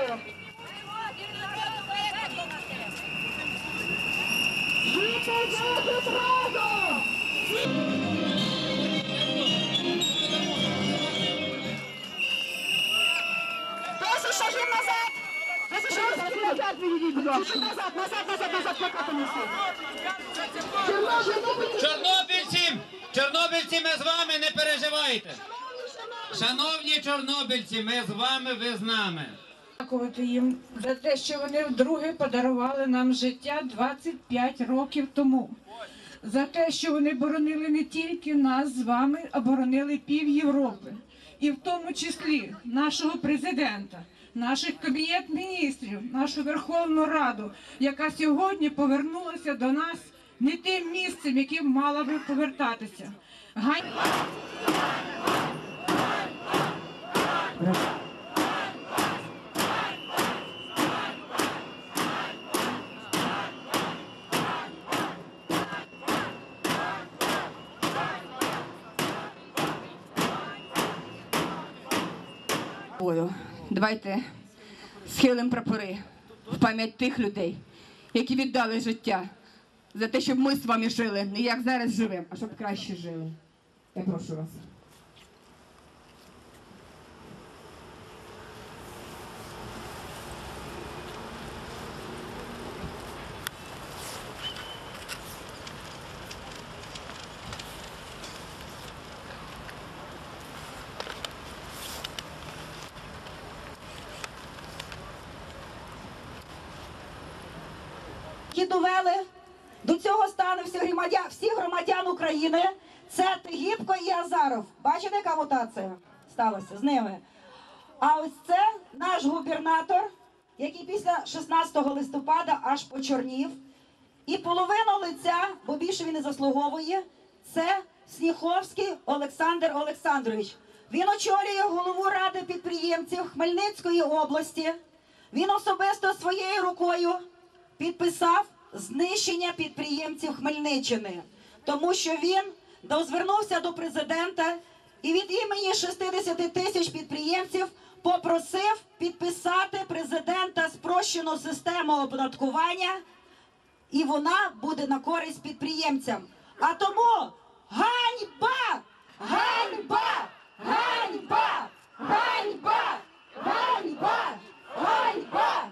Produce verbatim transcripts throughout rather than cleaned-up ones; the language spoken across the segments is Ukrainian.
Дякую. Прошу шагів назад. Прошу шагів назад, відійдіть, будь ласка. Назад, назад, назад, назад, плакати не Чорнобильці, чорнобильці, ми з вами, не переживайте. Шановні чорнобильці, ми з вами, ви з нами. Дякувати їм за те, що вони вдруге подарували нам життя двадцять п'ять років тому. За те, що вони боронили не тільки нас з вами, а боронили пів Європи. І в тому числі нашого президента, наших кабінет міністрів, нашу Верховну Раду, яка сьогодні повернулася до нас не тим місцем, яким мала би повертатися. Гай... Давайте схилимо прапори в пам'ять тих людей, які віддали життя за те, щоб ми з вами жили, не як зараз живемо, а щоб краще жили. Я прошу вас. Які довели до цього стану всіх громадян, всіх громадян України, це Тигіпко і Азаров. Бачите, яка мутація сталася з ними? А ось це наш губернатор, який після шістнадцятого листопада аж почорнів. І половину лиця, бо більше він не заслуговує, це Сніховський Олександр Олександрович. Він очолює голову Ради підприємців Хмельницької області. Він особисто своєю рукою підписав знищення підприємців Хмельниччини, тому що він звернувся до президента і від імені шістдесят тисяч підприємців попросив підписати президента спрощену систему оподаткування, і вона буде на користь підприємцям. А тому ганьба! Ганьба! Ганьба! Ганьба! Ганьба! Ганьба!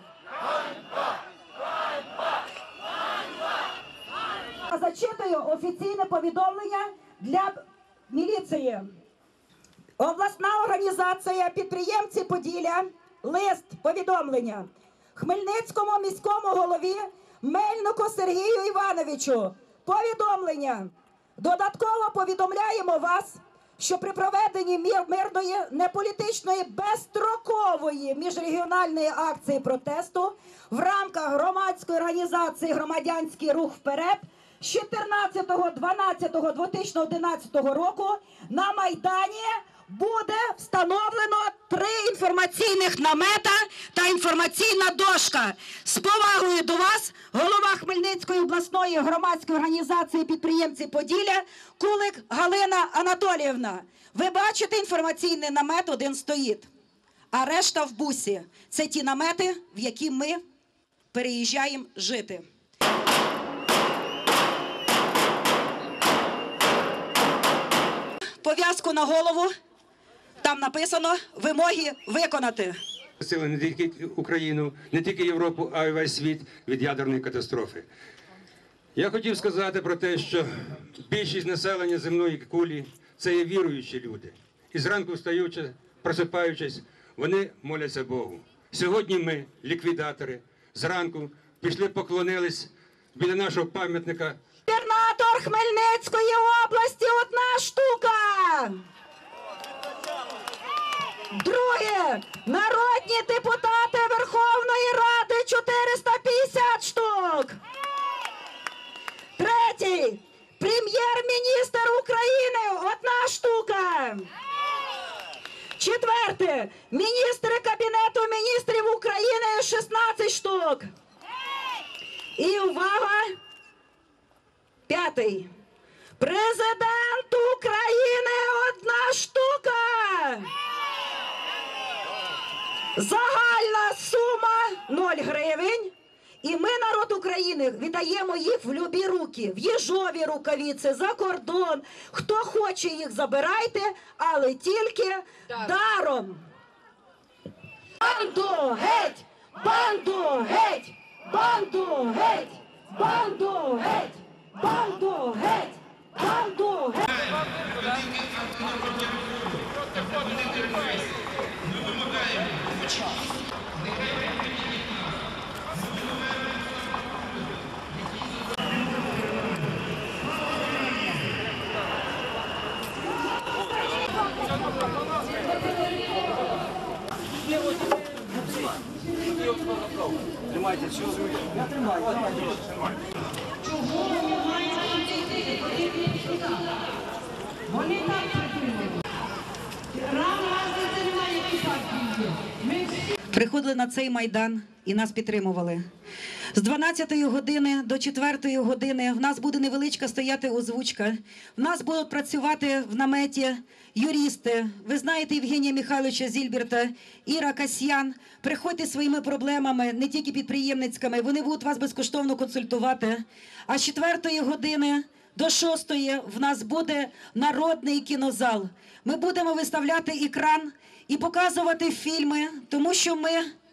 Зачитую офіційне повідомлення для міліції. Обласна організація підприємці Поділля, лист, повідомлення. Хмельницькому міському голові Мельнику Сергію Івановичу. Повідомлення. Додатково повідомляємо вас, що при проведенні мирної, неполітичної, безстрокової міжрегіональної акції протесту в рамках громадської організації «Громадянський рух вперед» з чотирнадцятого дванадцятого дві тисячі одинадцятого року на Майдані буде встановлено три інформаційних намета та інформаційна дошка. З повагою до вас, голова Хмельницької обласної громадської організації підприємці Поділля Кулик Галина Анатоліївна. Ви бачите, інформаційний намет один стоїть, а решта в бусі. Це ті намети, в які ми переїжджаємо жити. Пов'язку на голову, там написано «Вимоги виконати». Сили не тільки Україну, не тільки Європу, а й весь світ від ядерної катастрофи. Я хотів сказати про те, що більшість населення земної кулі – це є віруючі люди. І зранку встаючи, просипаючись, вони моляться Богу. Сьогодні ми, ліквідатори, зранку пішли поклонились біля нашого пам'ятника. Губернатор Хмельницької області – одна штука. Друге. Народні депутати Верховної Ради – чотириста п'ятдесят штук. Третє. Прем'єр-міністр України – одна штука. Четверте. Міністри Кабінету міністрів України – шістнадцять штук. І увага! П'ятий. Президент України – одна штука. Загальна сума ноль гривень. І ми, народ України, віддаємо їх в любі руки, в їжові рукавиці, за кордон. Хто хоче їх, забирайте, але тільки даром. Банду геть! Банду геть! Банду геть! Банду геть! Банду геть! Банду геть! Приходили на цей Майдан і нас підтримували. З дванадцятої години до четвертої години в нас буде невеличка стояти озвучка. В нас будуть працювати в наметі юристи. Ви знаєте Євгенія Михайловича Зільберта, Іра Касьян. Приходьте своїми проблемами, не тільки підприємницькими. Вони будуть вас безкоштовно консультувати. А з четвертої години до шостої в нас буде народний кінозал. Ми будемо виставляти екран і показувати фільми, тому що ми,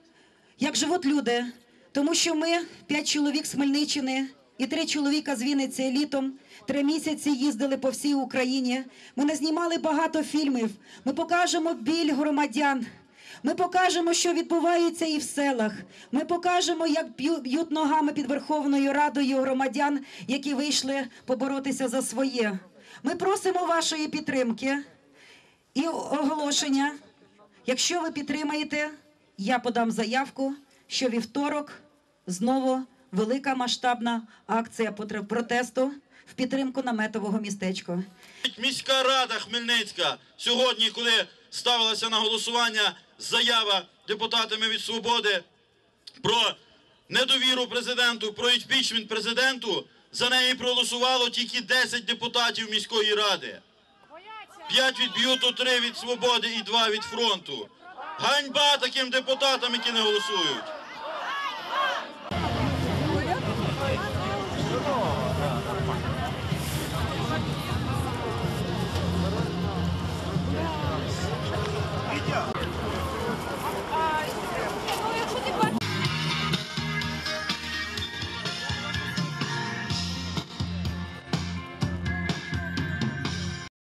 як живуть люди, тому що ми, п'ять чоловік з Хмельниччини і три чоловіка з Вінниці літом, три місяці їздили по всій Україні. Ми назнімали багато фільмів. Ми покажемо біль громадян. Ми покажемо, що відбувається і в селах. Ми покажемо, як б'ють ногами під Верховною Радою громадян, які вийшли поборотися за своє. Ми просимо вашої підтримки і оголошення. Якщо ви підтримаєте, я подам заявку, що вівторок знову велика масштабна акція протесту в підтримку наметового містечка. Міська рада Хмельницька сьогодні, коли ставилася на голосування заява депутатами від «Свободи» про недовіру президенту, про імпічмент президенту, за неї проголосувало тільки десять депутатів міської ради. п'ять від б'юту, три від «Свободи» і два від «Фронту». Ганьба таким депутатам, які не голосують.